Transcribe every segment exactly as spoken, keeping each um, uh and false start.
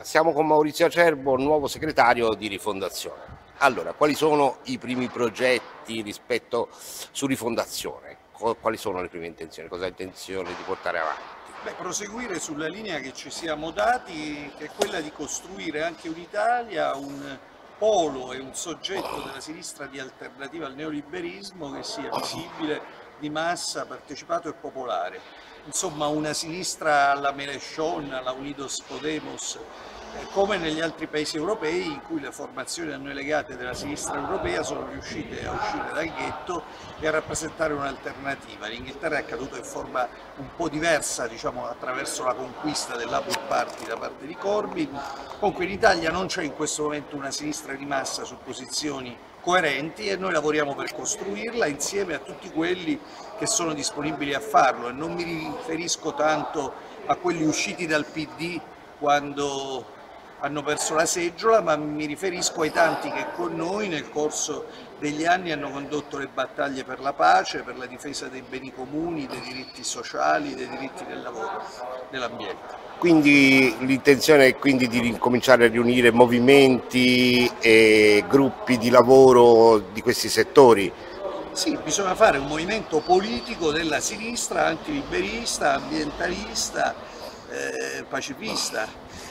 siamo con Maurizio Acerbo, nuovo segretario di Rifondazione. Allora, quali sono i primi progetti rispetto su Rifondazione? Quali sono le prime intenzioni? Cosa ha intenzione di portare avanti? Beh, proseguire sulla linea che ci siamo dati, che è quella di costruire anche un'Italia, un polo e un soggetto della sinistra di alternativa al neoliberismo che sia visibile, di massa, partecipato e popolare. Insomma, una sinistra alla Mélenchon, alla Unidos Podemos, eh, come negli altri paesi europei in cui le formazioni a noi legate della sinistra europea sono riuscite a uscire dal ghetto e a rappresentare un'alternativa. In Inghilterra è accaduto in forma un po' diversa, diciamo, attraverso la conquista del Labour Party da parte di Corbyn. Comunque in Italia non c'è in questo momento una sinistra di massa su posizioni coerenti e noi lavoriamo per costruirla insieme a tutti quelli che sono disponibili a farlo, e non mi riferisco tanto a quelli usciti dal P D quando hanno perso la seggiola, ma mi riferisco ai tanti che con noi nel corso degli anni hanno condotto le battaglie per la pace, per la difesa dei beni comuni, dei diritti sociali, dei diritti del lavoro, dell'ambiente. Quindi l'intenzione è quindi di ricominciare a riunire movimenti e gruppi di lavoro di questi settori? Sì, bisogna fare un movimento politico della sinistra, antiliberista, ambientalista, eh, pacifista.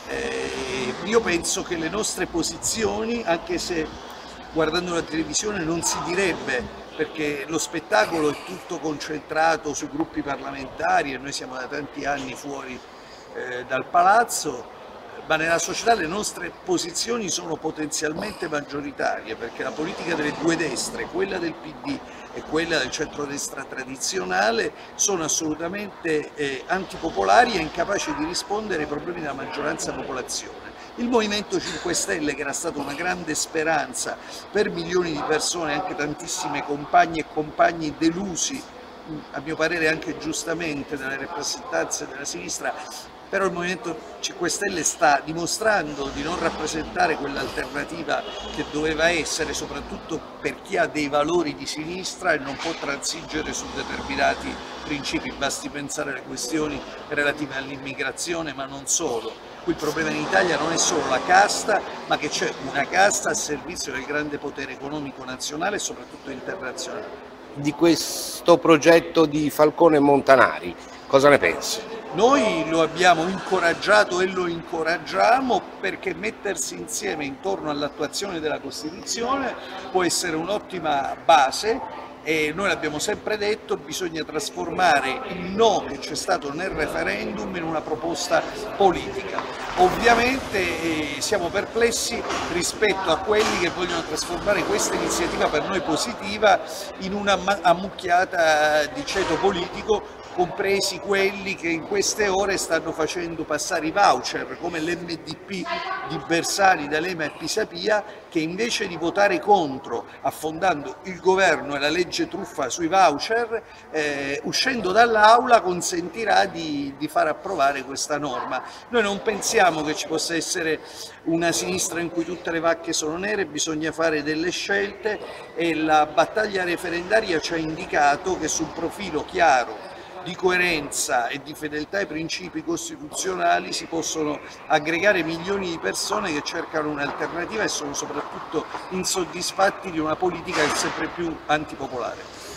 Eh, io penso che le nostre posizioni, anche se guardando la televisione non si direbbe, perché lo spettacolo è tutto concentrato sui gruppi parlamentari e noi siamo da tanti anni fuori eh, dal palazzo, ma nella società le nostre posizioni sono potenzialmente maggioritarie, perché la politica delle due destre, quella del P D e quella del centrodestra tradizionale, sono assolutamente eh, antipopolari e incapaci di rispondere ai problemi della maggioranza popolazione. Il Movimento cinque Stelle, che era stata una grande speranza per milioni di persone, anche tantissime compagne e compagni delusi, a mio parere anche giustamente, dalle rappresentanze della sinistra, però il Movimento cinque Stelle sta dimostrando di non rappresentare quell'alternativa che doveva essere, soprattutto per chi ha dei valori di sinistra e non può transigere su determinati principi. Basti pensare alle questioni relative all'immigrazione, ma non solo. Qui il problema in Italia non è solo la casta, ma che c'è una casta a servizio del grande potere economico nazionale e soprattutto internazionale. Di questo progetto di Falcone e Montanari, cosa ne pensi? Noi lo abbiamo incoraggiato e lo incoraggiamo perché mettersi insieme intorno all'attuazione della Costituzione può essere un'ottima base, e noi l'abbiamo sempre detto, bisogna trasformare il no che c'è stato nel referendum in una proposta politica. Ovviamente eh, siamo perplessi rispetto a quelli che vogliono trasformare questa iniziativa per noi positiva in una ammucchiata di ceto politico, compresi quelli che in queste ore stanno facendo passare i voucher, come l'M D P di Bersani, D'Alema e Pisapia, che invece di votare contro, affondando il governo e la legge truffa sui voucher, eh, uscendo dall'aula consentirà di, di far approvare questa norma. Noi non pensiamo che ci possa essere una sinistra in cui tutte le vacche sono nere, bisogna fare delle scelte, e la battaglia referendaria ci ha indicato che sul profilo chiaro di coerenza e di fedeltà ai principi costituzionali si possono aggregare milioni di persone che cercano un'alternativa e sono soprattutto insoddisfatti di una politica che è sempre più antipopolare.